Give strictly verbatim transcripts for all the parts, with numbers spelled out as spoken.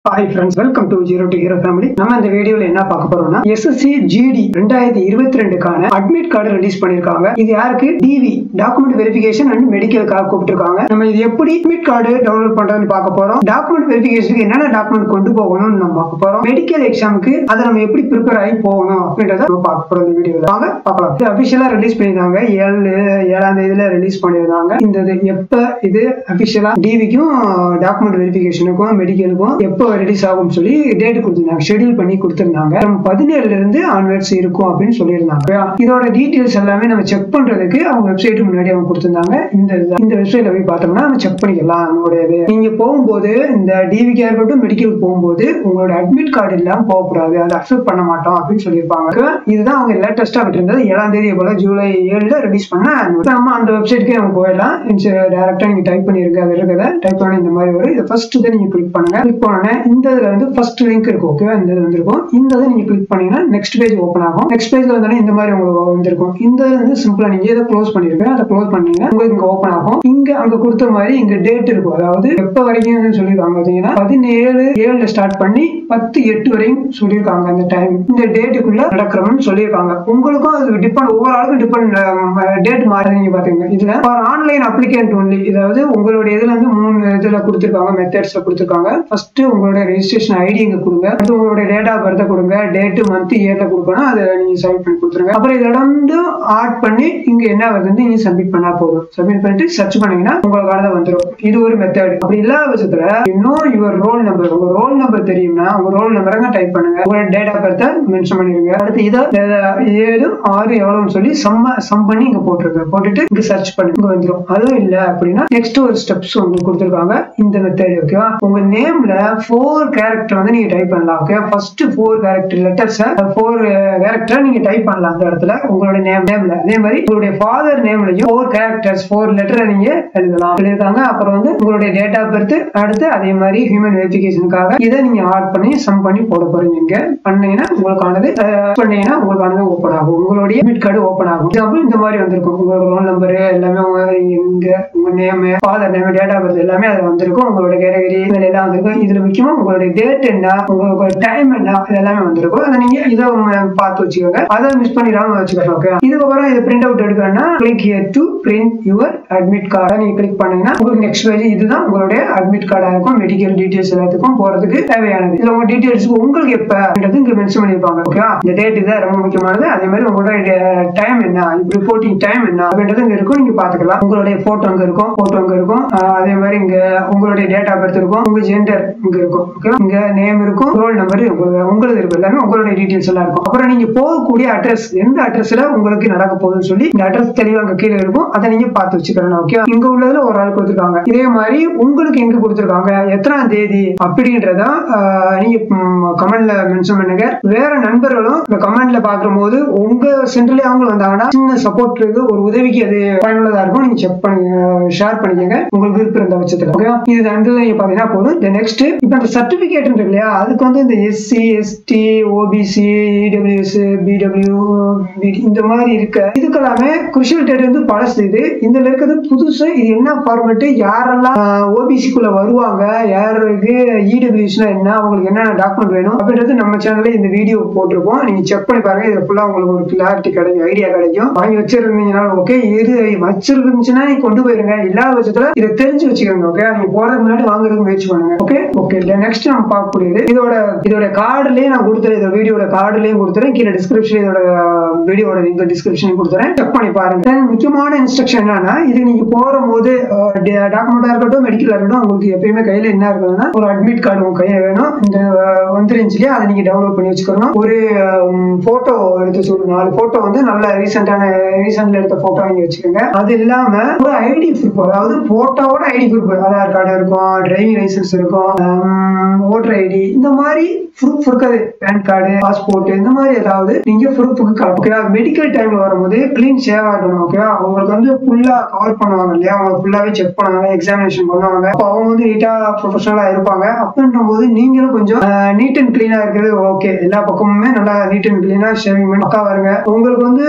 Hi friends, welcome to Zero to Hero family. நம்ம இந்த வீடியோல என்ன பார்க்க போறோம்னா S S C G D twenty twenty-two கான அட்மிட் கார்டு ரிலீஸ் பண்ணிருக்காங்க. இது யாருக்கு? D V document verification and மெடிக்கலுக்காக கூப்பிட்டுருக்காங்க. நம்ம இது எப்படி அட்மிட் கார்டு டவுன்லோட் பண்றதுன்னு பார்க்க போறோம். டாக்குமெண்ட் வெரிஃபிகேஷனுக்கு என்னென்ன டாக்குமெண்ட் கொண்டு போகணும்னு நம்ம பார்க்க போறோம். மெடிக்கல் எக்ஸாமுக்கு அதை நம்ம எப்படி ப்ரிப்பேர் ஆகி போகணும் அப்படின்றத நம்ம பார்க்க போறோம் இந்த வீடியோல. வாங்க பார்க்கலாம். இது அபிஷியலா ரிலீஸ் பண்ணிருந்தாங்க. ஏழு ஏழாம் தேதியில ரிலீஸ் பண்ணிருந்தாங்க. இந்த எப்ப இது அபிஷியலா டிவிக்கும் டாக்குமெண்ட் வெரிஃபிகேஷனுக்கும் மெடிக்கலுக்கும் எப்போ ரிலீஸ் ஆகும் சொல்லி டேட் கொடுத்திருந்தாங்க, ஷெட்யூல் பண்ணி கொடுத்திருந்தாங்க. நம்ம பதினேழுல இருந்து ஆன்வர்ட்ஸ் இருக்கும் அப்படின்னு சொல்லியிருந்தாங்க. இதோட டீடைல்ஸ் எல்லாமே நம்ம செக் பண்றதுக்கு அவங்க வெப்சைட் முன்னாடி அவங்க கொடுத்திருந்தாங்க. இந்த இந்த வெப்சைட்ல போய் பார்த்தோம்னா நம்ம செக் பண்ணிக்கலாம். நம்மளுடைய நீங்க போகும்போது இந்த டிவிக்கு இருக்கட்டும் மெடிக்கலுக்கு போகும்போது உங்களோட அட்மிட் கார்டு இல்லாம போகக்கூடாது, அதை அக்செப்ட் பண்ண மாட்டோம் அப்படின்னு சொல்லியிருப்பாங்க. இதுதான் அவங்க லேட்டஸ்டா விட்டுருந்தது. ஏழாம் தேதி போல ஜூலை ஏழுல ரிலீஸ் பண்ண நம்ம அந்த வெப்சைட்க்கு நம்ம போயிடலாம். டைரக்டா நீங்க டைப் பண்ணிருக்க அது இருக்கிறத டைப் பண்ண இந்த மாதிரி வரும். இதை ஃபர்ஸ்ட் தான் நீங்க கிளிக் பண்ணுங்க. கிளிக் பண்ண இந்த இதுல வந்து ஃபர்ஸ்ட் லிங்க் இருக்கும். ஓகேவா, இந்த இது வந்திருக்கும். இந்த இதை நீங்க கிளிக் பண்ணீங்கன்னா நெக்ஸ்ட் பேஜ் ஓபன் ஆகும். நெக்ஸ்ட் பேஜ்ல வந்தோடனே இந்த மாதிரி உங்களுக்கு வந்திருக்கும். இந்த வந்து சிம்பிளா நீங்க இதை க்ளோஸ் பண்ணிருக்கீங்க. அதை க்ளோஸ் பண்ணீங்கன்னா உங்களுக்கு இங்க ஓபன் ஆகும். இங்க அங்க கொடுத்த மாதிரி இங்க டேட் இருக்கும். அதாவது எப்ப வரைக்கும் சொல்லிருக்காங்க பாத்தீங்கன்னா பதினேழு ஏழுல ஸ்டார்ட் பண்ணி பத்து எட்டு வரையும் சொல்லியிருக்காங்க. அந்த டைம் இந்த டேட்டுக்குள்ள நடக்கிறோம்னு சொல்லியிருக்காங்க. உங்களுக்கும் அது டிபெண்ட், ஒவ்வொரு ஆளுக்கும் டிபெண்ட் டேட் மாறி நீங்க பாத்தீங்க. இதுல ஆன்லைன் அப்ளிகேண்ட் ஒன்லி, அதாவது உங்களுடைய இதுல இருந்து மூணு இதுல கொடுத்திருக்காங்க, மெத்தட்ஸ்ல கொடுத்திருக்காங்க. ஃபர்ஸ்ட் உங்களுடைய ரெஜிஸ்ட்ரேஷன் ஐடி இங்க கொடுங்க, அடுத்து உங்களுடைய டேட் ஆஃப் பர்த் கொடுங்க, டேட் மந்த் இயர்ல கொடுக்கணும், அதை நீங்க சப்மிட் பண்ணி கொடுத்துருங்க. அப்புறம் இதை ரெண்டும் ஆட் பண்ணி இங்க என்ன வருது நீங்க சப்மிட் பண்ணா போதும். சப்மிட் பண்ணிட்டு சர்ச் பண்ணீங்கன்னா உங்களுக்கானதை வந்துடும். இது ஒரு மெத்தட். அப்படி இல்லாத பட்சத்துல இன்னும் யுவர் ரோல் நம்பர், உங்க ரோல் நம்பர் தெரியும்னா உங்க ரோல் நம்பரை டைப் பண்ணுங்க, உங்களோட டேட் ஆஃப் பர்த் மென்ஷன் பண்ணிருங்க. அடுத்து இதை ஏழு ஆறு எவ்வளவுன்னு சொல்லி சம்ம சம் பண்ணி இங்க போட்டுருங்க. போட்டுட்டு இங்க சர்ச் பண்ணி இங்க வந்துடும். அதுவும் இல்ல அப்படின்னா நெக்ஸ்ட் ஒரு ஸ்டெப்ஸ் உங்களுக்கு கொடுத்துருக்காங்க இந்த மெத்தட். ஓகேவா, உங்க நேம்ல ஃபோர் கேரக்டர் வந்து நீங்க டைப் பண்ணலாம். Okay, first four character letters four character நீங்க டைப் பண்ணலாம் அந்த இடத்துல உங்களோட நேம் நேம்ல. அதே மாதிரி உங்களுடைய ஃபாதர் நேம்லயும் ஃபோர் கேரக்டர்ஸ் ஃபோர் லெட்டரை நீங்க எழுதலாம் சொல்லியிருக்காங்க. அப்புறம் வந்து உங்களுடைய டேட் ஆஃப் பர்த், அடுத்து அதே மாதிரி ஹியூமன் வெரிஃபிகேஷனுக்காக இதை நீங்க ஆட் பண்ணி சம் பண்ணி போட போறீங்க. இங்க பண்ணீங்கன்னா உங்களுக்கானது பண்ணீங்கன்னா உங்களுக்கானது ஓப்பன் ஆகும். உங்களுடைய அட்மிட் கார்டு ஓப்பன் ஆகும். எக்ஸாம்பிள் இந்த மாதிரி வந்திருக்கும். உங்களோட ரோல் நம்பர் எல்லாமே உங்க இங்க உங்க name, father name, date of birth எல்லாமே அது வந்திருக்கும். உங்களோட கேட்டகரி எல்லாம் வந்திருக்கும். இதுல முக்கியமா உங்களுடைய டேட் என்ன, உங்களுக்கு டைம் என்ன, இது எல்லாமே வந்திருக்கும். அதை நீங்க இதை பார்த்து வச்சுக்கோங்க. அதை மிஸ் பண்ணிடாம வச்சுக்கோங்க. ஓகே, இதுக்கப்புறம் இதை பிரிண்ட் அவுட் எடுக்கணும்னா click here to print your admit கார்டை நீங்க கிளிக் பண்ணீங்கன்னா உங்களுக்கு நெக்ஸ்ட் பேஜ் இதுதான் உங்களுடைய அட்மிட் கார்டா இருக்கும். மெடிக்கல் டீடைல்ஸ் எல்லாத்துக்கும் போறதுக்கு தேவையானது. இதுல உங்க டீடைல்ஸ் உங்களுக்கு எப்ப இங்க மென்ஷன் பண்ணிருப்பாங்க. ஓகே, இந்த டேட் இதான் ரொம்ப முக்கியமானது. அதே மாதிரி உங்களோட டைம் என்ன, ரிப்போர்ட்டிங் டைம் என்ன அப்படின்றது இங்க இருக்கும். நீங்க பாத்துக்கலாம். உங்களுடைய போட்டோ அங்க இருக்கும், போட்டோ அங்க இருக்கும். அதே மாதிரி இங்க உங்களுடைய டேட் ஆஃப் பர்த் இருக்கும், உங்க ஜெண்டர் இங்க இருக்கும். ஓகே, இங்க நேம் இருக்கும், ரோல் நம்பர் உங்களுக்கு இருக்கும். எல்லாமே உங்களுடைய டீடைல்ஸ் எல்லாம் இருக்கும். அப்புறம் நீங்க போகக்கூடிய அட்ரஸ், எந்த அட்ரஸ்ல உங்களுக்கு நடக்க போகுதுன்னு சொல்லி இந்த அட்ரஸ் தெளிவா அங்க கீழே இருக்கும். அதை நீங்க பார்த்து வச்சுக்கணும். ஓகே, இங்க உள்ளதுல ஒரு ஆள் கொடுத்துருக்காங்க. இதே மாதிரி உங்களுக்கு எங்க கொடுத்துருக்காங்க, எத்தனாம் தேதி அப்படின்றத நீங்க கமெண்ட்ல மென்ஷன் பண்ணுங்க. வேற நண்பர்களும் இந்த கமெண்ட்ல பாக்கும் போது உங்க சென்டர்ல அவங்க வந்தாங்கன்னா சின்ன சப்போர்ட் இருக்கு, ஒரு உதவிக்கு அது பயனுள்ளதா இருக்கும். நீங்க செக் பண்ணி ஷேர் பண்ணிக்கங்க உங்களுக்கு விருப்பம் இருந்த பட்சத்துல. ஓகே, இது ரெண்டு நீங்க பாத்தீங்கன்னா போதும். நெக்ஸ்ட் இப்ப அந்த சர்டிபிகேட் இருக்கு இல்லையா, அதுக்கு வந்து இந்த SC ST OBC EWS PW இந்த மாதிரி இருக்க இதுக்கெல்லாமே குருஷியல் டேட் வந்து பழசு. இது இந்த இருக்கிறது புதுசு. இது என்ன ஃபார்மேட், யாரெல்லாம் ஓபிசிக்குள்ள வருவாங்க, யாருக்கு இடபிள்யூஎஸ்னா என்ன, அவங்களுக்கு என்னென்ன டாக்குமெண்ட் வேணும் அப்படின்றது நம்ம சேனல்ல இந்த வீடியோ போட்டிருப்போம். நீங்க செக் பண்ணி பாருங்க. இதுல ஃபுல்லா உங்களுக்கு ஒரு கிளாரிட்டி கிடைக்கும், ஐடியா கிடைக்கும். வாங்கி வச்சிருந்தீங்கன்னா ஓகே, இது வச்சிருந்துச்சுன்னா நீங்க கொண்டு போயிருங்க. இல்லாத பட்சத்துல இதை தெரிஞ்சு வச்சுக்கோங்க. ஓகே, நீங்க போறதுக்கு முன்னாடி வாங்குறதுக்கு முயற்சி பண்ணுங்க. ஓகே ஓகே நெக்ஸ்ட் நம்ம பார்க்கக்கூடியது இதோட இதோட கார்டுலயே நான் கொடுத்துறேன். இதோட வீடியோட கார்டுலயும் கொடுத்துறேன். கீழே டிஸ்கிரிப்ஷன் இதோட வீடியோட லிங்க் டிஸ்கிரிப்ஷன் கொடுத்துறேன். செக் பண்ணி பாருங்க. முக்கியமான இன்ஸ்ட்ரக்ஷன் என்னன்னா, இது நீங்க போற போது டாக்குமெண்டா இருக்கட்டும் மெடிக்கலா இருக்கட்டும் உங்களுக்கு எப்பயுமே கையில என்ன இருக்குன்னா ஒரு அட்மிட் கார்டு உங்க கையில வேணும். இந்த வந்துருந்துச்சு அதை நீங்க டவுன்லோட் பண்ணி வச்சுக்கணும். ஒரு போட்டோ எடுத்து சொல்லுங்க. நாலு போட்டோ வந்து நல்ல ரீசெண்டான ரீசெண்ட்ல எடுத்த போட்டோ நீங்க வச்சுக்கோங்க. அது இல்லாம ஒரு ஐடி ப்ரூஃப், அதாவது போட்டோவோட ஐடி ப்ரூஃப், ஆதார் கார்டு இருக்கும், டிரைவிங் லைசன்ஸ் இருக்கும், ஓட்டர் ஐடி, இந்த மாதிரி ப்ரூஃப் இருக்காது. பேன் கார்டு, பாஸ்போர்ட், இந்த மாதிரி ஏதாவது நீங்க ப்ரூஃபுக்கு ஓகே. மெடிக்கல் டைம்ல வரும்போது கிளீன் சேவ் ஆகணும். ஓகே, அவங்களுக்கு வந்து ஃபுல்லா கவர் பண்ணுவாங்க இல்லையா, அவங்க ஃபுல்லாவே செக் பண்ணுவாங்க, எக்ஸாமினேஷன் பண்ணுவாங்க. அப்போ அவங்க வந்து நீட்டா ப்ரொஃபஷனலா இருப்பாங்க. அப்படின்ற போது நீங்களும் கொஞ்சம் நீட் அண்ட் கிளீனா இருக்கிறது ஓகே. எல்லா பக்கமுமே நல்லா நீட் அண்ட் கிளீனா ஷேவிங் பண்ணி பக்கா வருங்க. உங்களுக்கு வந்து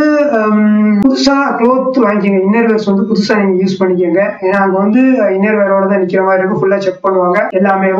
புதுசா க்ளோத் வாங்கிக்கோங்க. இன்னர் வேர்ஸ் வந்து புதுசா நீங்க யூஸ் பண்ணிக்கோங்க. ஏன்னா அங்க வந்து இன்னர் வேரோட தான் நிக்கிற மாதிரி இருக்கும். ஃபுல்லா செக் பண்ணுவாங்க எல்லாமே. அந்த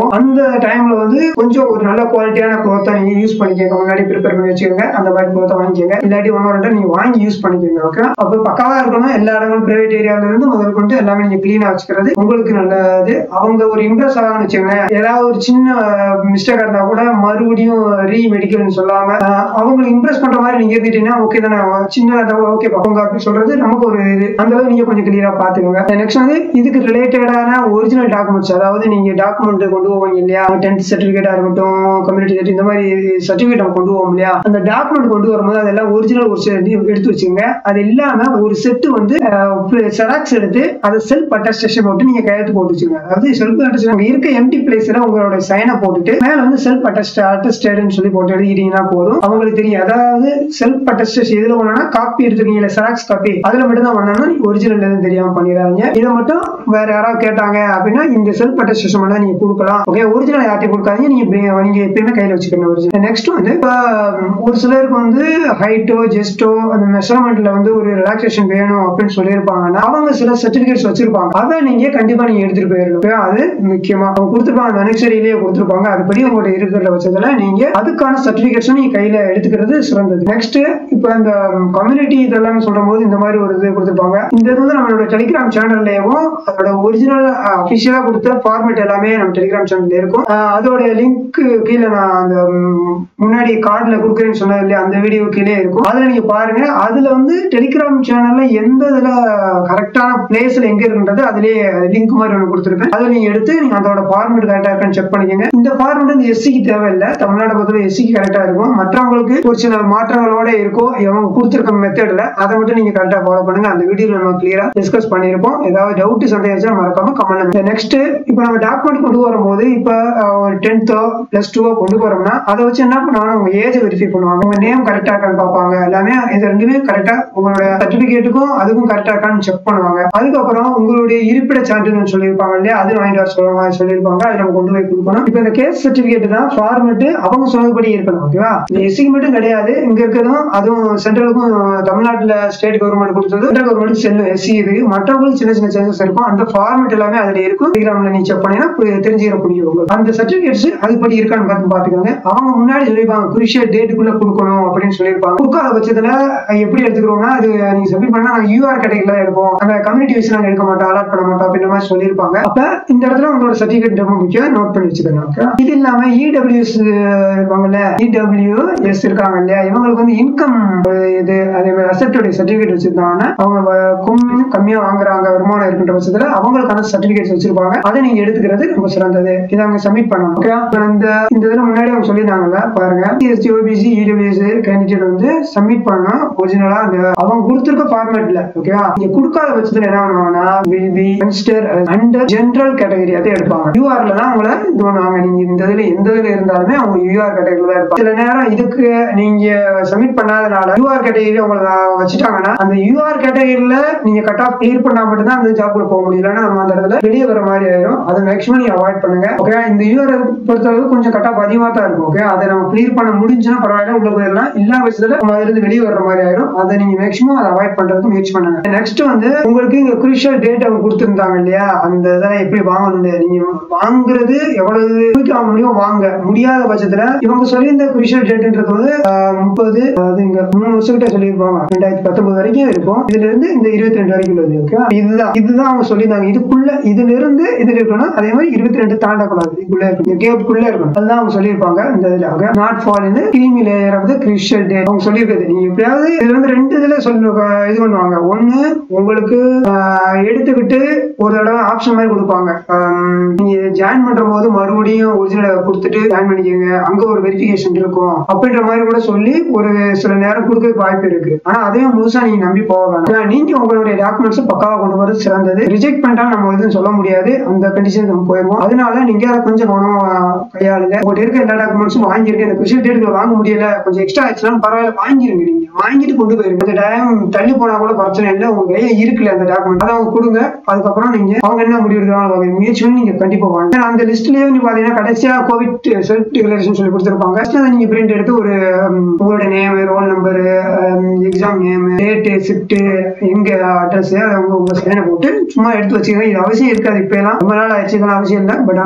டைம்ல வந்து கொஞ்சம் ஒரு நல்ல குவாலிட்டியான க்ளோத்தை நீங்க யூஸ் பண்ணிக்கோங்க, முன்னாடி ப்ரிப்பேர் பண்ணி வச்சுக்கோங்க, அந்த மாதிரி க்ளோத்தை வாங்கிக்கோங்க. இல்லாட்டி ஒன்னு ரெண்டு நீங்க வாங்கி யூஸ் பண்ணிக்கோங்க. ஓகே, அப்ப பக்காவா இருக்கணும். எல்லா இடங்களும் பிரைவேட் ஏரியால இருந்து முதல் கொண்டு எல்லாமே நீங்க கிளீனா வச்சுக்கிறது உங்களுக்கு நல்லது. அவங்க ஒரு இம்ப்ரெஸ் ஆகான்னு வச்சுக்கோங்க, ஏதாவது ஒரு சின்ன மிஸ்டேக் இருந்தா கூட மறுபடியும் ரீ மெடிக்கல்னு சொல்லாம அவங்களுக்கு இம்ப்ரெஸ் பண்ற மாதிரி நீங்க இருந்துட்டீங்கன்னா ஓகே தானே, சின்னதா இருந்தா ஓகே அவங்க அப்படி சொல்றது நமக்கு ஒரு இது, அந்த அளவு நீங்க கொஞ்சம் கிளியரா பாத்துக்கோங்க. நெக்ஸ்ட் வந்து இதுக்கு ரிலேட்டடான ஒரிஜினல் டாக்குமெண்ட்ஸ், அதாவது நீங்க டாக்குமெண்ட் கொண்டு போவீங்க இல்லையா, டென்த் சர்டிபிகேட்டா இருக்கட்டும், கம்யூனிட்டி சர்டிஃபிகேட், இந்த மாதிரி சர்டிபிகேட் நம்ம கொண்டு போவோம் இல்லையா, அந்த டாக்குமெண்ட் கொண்டு வரும்போது அதெல்லாம் ஒரிஜினல் ஒரு செட் எடுத்து வச்சுங்க. அது இல்லாம ஒரு செட்டு வந்து செராக்ஸ் எடுத்து அதை செல்ஃப் அட்டஸ்டேஷன் போட்டு நீங்க கையெழுத்து போட்டு வச்சுங்க. அதாவது செல்ஃப் அட்டஸ்டேஷன் இருக்க எம்டி பிளேஸ்ல உங்களோட சைனை போட்டுட்டு மேல வந்து செல்ஃப் அட்டஸ்ட் அட்டஸ்டேட்னு சொல்லி போட்டு எழுதிட்டீங்கன்னா போதும், அவங்களுக்கு தெரியும். அதாவது செல்ஃப் அட்டஸ்டேஷன் எதுல பண்ணா காப்பி எடுத்துக்கீங்க, செராக்ஸ் காப்பி அதுல மட்டும் தான் பண்ணா, ஒரிஜினல் எதுவும் தெரியாம பண்ணிடாதீங்க. இதை மட்டும் வேற யாராவது கேட்டாங்க அப்படின்னா இந்த செல்ஃப் அட்டஸ்டேஷன் மட்டும் நீங்க கொடுக்கலாம். ஓகே, ஒரிஜினல் யார்ட்டையும் கொடுக்காதீங்க, நீங்க நீங்க எப்பயுமே கையில வச்சுக்கணும் ஒரிஜினல். நெக்ஸ்ட் வந்து இப்ப ஒரு சிலருக்கு வந்து ஹைட்டோ ஜெஸ்டோ அந்த மெஷர்மெண்ட்ல வந்து ஒரு ரிலாக்சேஷன் வேணும் அப்படின்னு சொல்லியிருப்பாங்கன்னா அவங்க சில சர்டிபிகேட்ஸ் வச்சிருப்பாங்க, அதை நீங்க கண்டிப்பா நீங்க எடுத்துட்டு போயிடணும். அது முக்கியமா அவங்க கொடுத்துருப்பாங்க, அந்த அனெக்சரியிலேயே கொடுத்துருப்பாங்க, அதுபடி உங்கள்ட்ட இருக்கிற பட்சத்துல நீங்க அதுக்கான சர்டிபிகேட்ஸும் நீங்க கையில எடுத்துக்கிறது சிறந்தது. நெக்ஸ்ட் இப்ப இந்த கம்யூனிட்டி இதெல்லாம் சொல்லும் போது இந்த மாதிரி ஒரு இது கொடுத்துருப்பாங்க. இந்த இது வந்து நம்மளோட டெலிகிராம் சேனல்லேயும் அதோட ஒரிஜினல் அபிஷியலா கொடுத்த ஃபார்மேட் எல்லாமே நம்ம டெலிகிராம் சேனல்ல இருக்கும். அதோட லிங்க் கீழே நான் அந்த முன்னாடி கார்டுல கொடுக்குறேன்னு சொன்னது இல்லையா, அந்த வீடியோ கீழே இருக்கும், அதுல நீங்க பாருங்க. அதுல வந்து டெலிகிராம் சேனல்ல எந்த இதுல கரெக்டான பிளேஸ்ல எங்க இருக்குன்றது அதுலயே லிங்க் மாதிரி ஒன்று கொடுத்துருப்பேன். அதை நீங்க எடுத்து நீங்க அதோட ஃபார்மேட் கரெக்டா இருக்கான்னு செக் பண்ணிக்கோங்க. இந்த ஃபார்மேட் வந்து எஸ்சிக்கு தேவையில்லை, தமிழ்நாடு பொறுத்தவரை எஸ்சிக்கு கரெக்டா இருக்கும். மற்றவங்களுக்கு ஒரு சில மாற்றங்களோட இருக்கும் இவங்க கொடுத்துருக்க மெத்தட்ல, அதை மட்டும் நீங்க கரெக்டா ஃபாலோ பண்ணுங்க. அந்த வீடியோல நம்ம கிளியரா டிஸ்கஸ் பண்ணிருப்போம். ஏதாவது டவுட் சந்தேகம் மறக்காம கமெண்ட். நெக்ஸ்ட் இப்ப நம்ம டாக்குமெண்ட் கொண்டு வரும்போது இப்ப ஒரு டென்த்தோ பிளஸ் டூவோ கொண்டு போறோம்னா அதை வச்சு என்ன பண்ணுவாங்க, உங்க ஏஜ் வெரிஃபை பண்ணுவாங்க, உங்க நேம் கரெக்டா இருக்கான்னு பார்ப்பாங்க. எல்லாமே இது ரெண்டுமே கரெக்டா உங்களோட சர்டிபிகேட்டுக்கும் அதுக்கும் கரெக்டா இருக்கான்னு செக் பண்ணுவாங்க. அதுக்கப்புறம் உங்களுடைய இருப்பிட சான்றிதழ் சொல்லியிருப்பாங்க இல்லையா, அது வாங்கிட்டு வர சொல்லுவாங்க சொல்லியிருப்பாங்க, அதை நம்ம கொண்டு போய் கொடுக்கணும். இப்ப இந்த கேஸ் சர்டிபிகேட் தான் ஃபார்மேட் அவங்க சொன்னபடி இருக்கணும். ஓகேவா, எஸ்சிக்கு மட்டும் கிடையாது, இங்க இருக்கிறதும் அதுவும் சென்ட்ரலுக்கும் தமிழ்நாட்டுல ஸ்டேட் கவர்மெண்ட் கொடுத்தது சென்ட்ரல் கவர்மெண்ட் செல்லும் எஸ்சி இது. மற்றவங்களுக்கு சின்ன சின்ன சேஞ்சஸ் இருக்கும், அந்த ஃபார்மேட் எல்லாமே அதுல இருக்கும். டெலிகிராம்ல நீ செக் பண்ணீங்கன்னா தெரிஞ்சுக்கிற முடியும். அந்த சர்டிபிகேட்ஸ் அதுபடி இருக்கான்னு பார்த்து பாத்துக்கோங்க. அவங்க முன்னாடி சொல்லிருப்பாங்க குறிஷியல் டேட்டுக்குள்ள கொடுக்கணும் அப்படின்னு சொல்லியிருப்பாங்க. கொடுக்காத பட்சத்துல எப்படி எடுத்துக்கிறோம்னா அது நீங்க சப்மிட் பண்ணா நாங்க யூஆர் கேட்டகரியில எடுப்போம், அந்த கம்யூனிட்டி வைஸ் நாங்க எடுக்க மாட்டோம், அலாட் பண்ண மாட்டோம் அப்படின்ற மாதிரி சொல்லியிருப்பாங்க. அப்ப இந்த இடத்துல உங்களோட சர்டிபிகேட் ரொம்ப முக்கியம், நோட் பண்ணி வச்சுக்கோங்க. இது இல்லாம இடபிள்யூஎஸ் இருப்பாங்கல்ல, இடபிள்யூஎஸ் இருக்காங்க இல்லையா, இவங்களுக்கு வந்து இன்கம் இது அதே மாதிரி அசெப்டோட சர்டிபிகேட் வச்சிருந்தாங்கன்னா அவங்க கம்மியா வாங்குறாங்க வருமானம் இருக்கின்ற பட்சத்துல அவங்களுக்கான சர்டிபிகேட் வச்சிருப்பாங்க, அதை நீங்க எடுத்துக்கிறது ரொம்ப சிறந்தது. இதை அவங்க சப்மிட் பண்ணணும். இந்த இந்த இதுல முன்னாடி அவங்க சொல்லியிருந்தாங்கல்ல பாருங்க, எஸ்டி ஓபிசி இடபிள்யூஎஸ் கேண்டிடேட் வந்து சப்மிட் பண்ணணும் ஒரிஜினலா அந்த அவங்க கொடுத்திருக்க ஃபார்மேட்ல. ஓகேவா, நீங்க கொடுக்காத பட்சத்துல என்ன பண்ணுவாங்கன்னா will be consider under general category அதை எடுப்பாங்க. யூஆர்ல தான் உங்களை இது பண்ணுவாங்க. நீங்க இந்த இதுல எந்த இதுல இருந்தாலுமே அவங்க யூஆர் கேட்டகரியில தான் எடுப்பாங்க. சில நேரம் இதுக்கு நீங்க சப்மிட் பண்ணாதனால யூஆர் கேட்டகரியில உங்களை வச்சுட்டாங்கன்னா அந்த யூஆர் கேட்டகரியில நீங்க கட் ஆஃப் கிளியர் பண்ணா மட்டும் தான் அந்த ஜாப்ல போக முடியலன்னா நம்ம அந்த இடத்துல வெளியே வர மாதிரி ஆயிடும். அதை மேக்ஸிமம் நீங்க அவாய்ட் பண்ணுங்க. ஓகே, இந்த யூஆர் பொறுத்தளவு கொஞ்சம் கட் ஆஃப் அதிகமா தான் இருக்கும். ஓகே, அதை நம்ம கிளியர் பண்ண முடிஞ்சுன்னா பரவாயில்ல, உள்ள போயிடலாம். இல்லா பட்சத்துல நம்ம அதுல இருந்து வெளியே வர்ற மாதிரி ஆயிடும். அதை நீங்க மேக்ஸிமம் அதை அவாய்ட் பண்றதுக்கு முயற்சி பண்ணுங்க. நெக்ஸ்ட் வந்து உங்களுக்கு இங்க கிரூஷியல் டேட் அவங்க கொடுத்திருந்தாங்க இல்லையா, அந்த இதெல்லாம் எப்படி வாங்கணும், நீங்க வாங்குறது எவ்வளவு வாங்க முடியும், வாங்க முடியாத பட்சத்துல இவங்க சொல்லி இந்த கிரூஷியல் டேட்ன்றது வந்து முப்பது அது இங்க மூணு வருஷம் கிட்ட சொல்லியிருப்பாங்க, ரெண்டாயிரத்தி பத்தொன்பது வரைக்கும் இருக்கும். இதுல இருந்து இந்த இருபத்தி ரெண்டு வரைக்கும் உள்ளது. ஓகே, இதுதான் இதுதான் அவங்க சொல்லியிருந்தாங்க. இதுக்குள்ள இதுல இருந்து இதுல இருக்கணும், அதே மாதிரி இருபத்தி ரெண்டு தாண்டக்கூடாது, இதுக்குள்ள இருக்கணும், கேப்புக்குள்ள இருக்கணும். அதுதான் அவங்க சொல்லியிருப்பாங்க. இந்த இதுல நாட் ஃபால் இந்த creamy layer of the crucial date அவங்க சொல்லியிருக்கிறது. நீங்க எப்படியாவது இதுல வந்து ரெண்டு இதுல சொல்லு இது பண்ணுவாங்க. ஒண்ணு உங்களுக்கு எடுத்துக்கிட்டு ஒரு தடவை ஆப்ஷன் மாதிரி கொடுப்பாங்க, நீங்க ஜாயின் பண்ற போது மறுபடியும் ஒரிஜினல் கொடுத்துட்டு ஜாயின் பண்ணிக்கோங்க, அங்க ஒரு வெரிஃபிகேஷன் இருக்கும் அப்படின்ற மாதிரி கூட சொல்லி ஒரு சில நேரம் கொடுக்க வாய்ப்பு இருக்கு. ஆனா அதையும் முழுசா நீங்க நம்பி போக வேண்டாம். நீங்க உங்களுடைய டாக்குமெண்ட்ஸ் பக்காவா கொண்டு வரது சிறந்தது. ரிஜெக்ட் பண்ணிட்டா நம்ம எதுவும் சொல்ல முடியாது, அந்த கண்டிஷன் நம்ம போயிடுவோம். அதனால நீங்க அதை கொஞ்சம் கவனமா கையாளுங்க. உங்கள்கிட்ட இருக்க எல்லா டாக்குமெண்ட்ஸும் வாங்கிருக்கேன், இந்த கிறிஸ்டியல் டேட்டுக்கு வாங்க முடியல, கொஞ்சம் எக்ஸ்ட்ரா ஆச்சுன்னா பரவாயில்ல, வாங்கிருங்க. நீங்க வாங்கிட்டு கொண்டு போயிருங்க. அந்த டைம் தள்ளி போனா கூட பிரச்சனை இல்லை, உங்க கையில இருக்குல்ல அந்த டாக்குமெண்ட், அதை அவங்க கொடுங்க. அதுக்கப்புறம் நீங்க அவங்க என்ன முடிவு எடுக்கிறாங்க முயற்சி பண்ணி நீங்க கண்டிப்பா வாங்க. அந்த லிஸ்ட்லயே நீங்க பாத்தீங்கன்னா கடைசியா கோவிட் செல்ஃப் டிக்ளரேஷன் சொல்லி கொடுத்துருப்பாங்க. அதை நீங்க பிரிண்ட் எடுத்து ஒரு உங்களோட name, roll number, exam name, date, shift, எங்க அட்ரஸ், அதை உங்க சைனை போட்டு சும்மா எடுத்து வச்சுக்கோங்க. இது அவசியம் இருக்காது, இப்ப எல்லாம் ரொம்ப நாள் ஆயிடுச்சு, இதெல்லாம் அவசியம் இல்லை. பட் ஆனா அந்த இதுல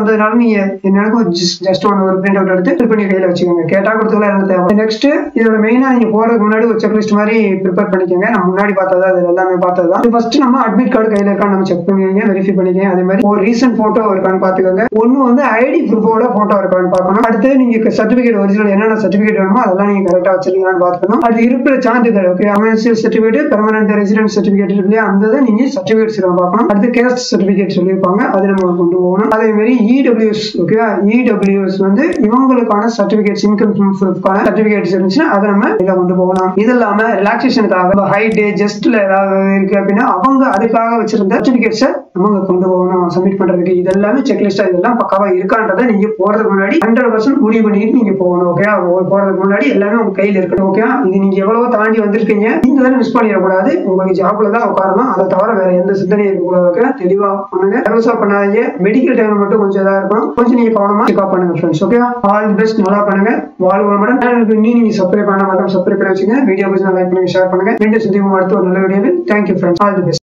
வந்ததுனால நீங்க எனக்கு ஜஸ்ட் ஒன்று ஒரு பிரிண்ட் அவுட் எடுத்து ஃபில் பண்ணி கையில வச்சுக்கோங்க. கேட்டா கொடுத்துக்கலாம் என்ன தேவை. நெக்ஸ்ட் இதோட மெயினா நீங்க போறதுக்கு முன்னாடி ஒரு செக்லிஸ்ட் மாதிரி ப்ரிப்பேர் பண்ணிக்கோங்க. நம்ம முன்னாடி பார்த்ததா அது எல்லாமே பார்த்ததுதான். ஃபர்ஸ்ட் நம்ம அட்மிட் கார்டு கையில இருக்கான்னு நம்ம செக் பண்ணிக்கோங்க, வெரிஃபை பண்ணிக்கோங்க. அதே மாதிரி ஒரு ரீசன்ட் போட்டோ இருக்கான்னு பாத்துக்கோங்க. ஒன்னு வந்து ஐடி ப்ரூஃபோட போட்டோ இருக்கான்னு பார்க்கணும். அடுத்து நீங்க சர்டிபிகேட் ஒரிஜினல் என்னென்ன சர்டிபிகேட் வேணுமோ அதெல்லாம் நீங்க கரெக்டா வச்சிருக்கீங்கன்னு பார்த்துக்கணும். அது இருக்கிற சான்றிதழ் ஓகே அமென்சியல் சர்டிபிகேட் பெர்மனன்ட் ரெசிடென்ட் சர்டிபிகேட் இருக்கு இல்லையா, அந்த நீங்க சர்டிபிகேட்ஸ் பார்க்கணும். அடுத்து கேஸ்ட் சர்டிபிகேட் சொல்லியிருப்பாங்க, அது நம்ம கொண்டு போகணும். அதே மாதிரி இடபிள்யூஎஸ் ஓகே இடபிள்யூஎஸ் வந்து இவங்களுக்கான சர்டிபிகேட்ஸ் இன்கம் ப்ரூஃப்கான சர்டிபிகேட்ஸ் இருந்துச்சுன்னா அதை நம்ம இதை கொண்டு போகணும். இது இல்லாம ரிலாக்ஸேஷனுக்காக ஹைட் ஜஸ்ட்ல ஏதாவது இருக்கு அப்படின்னா அவங்க அதுக்காக வச்சிருந்த சர்டிபிகேட்ஸை நம்ம கொண்டு போகணும் சப்மிட் பண்றதுக்கு. இது எல்லாமே செக்லிஸ்டா இதெல்லாம் பக்காவா இருக்கான்றதை நீங்க போறதுக்கு முன்னாடி ஹண்ட்ரட் பர்சன்ட் முடிவு பண்ணிட்டு நீங்க போகணும். ஓகே போறதுக்கு முன்னாடி எல்லாமே உங்க கையில இருக்கணும். ஓகே இது நீங்க எவ்வளவோ தாண்டி வந்திருக்கீங்க, இந்த தானே மிஸ் பண்ணிடக்கூடாது. உங்களுக்கு ஜாப்ல தான் உட்காரணும், அதை தவிர வேற எந்த சிந்தனையும் இருக்கக்கூடாது. ஓகே தெளிவா பண்ணுங்க, நர்வஸா பண்ணாதீங்க. மெடிக்கல் டைம் மட்டும் கொஞ்சம் இதா இருக்கணும், கொஞ்சம் நீங்க கவனமா செக்அப் பண்ணுங்க friends. Okay all the best, நல்லா பண்ணுங்க. வாழ்வு வளமுடன். சேனலுக்கு இன்னும் நீங்க சப்ஸ்கிரைப் பண்ண மாட்டோம், சப்ஸ்கிரைப் பண்ணி வச்சுங்க. வீடியோ பிடிச்சா லைக் பண்ணுங்க, ஷேர் பண்ணுங்க. மீண்டும் சந்திப்போம் அடுத்த ஒரு நல்ல வீடியோவில். Thank you friends, all the best.